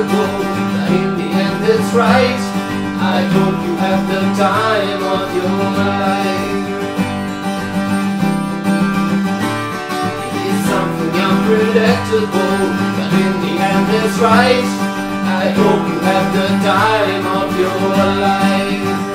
unpredictable, but in the end it's right. I hope you have the time of your life. It's something unpredictable, but in the end it's right. I hope you have the time of your life.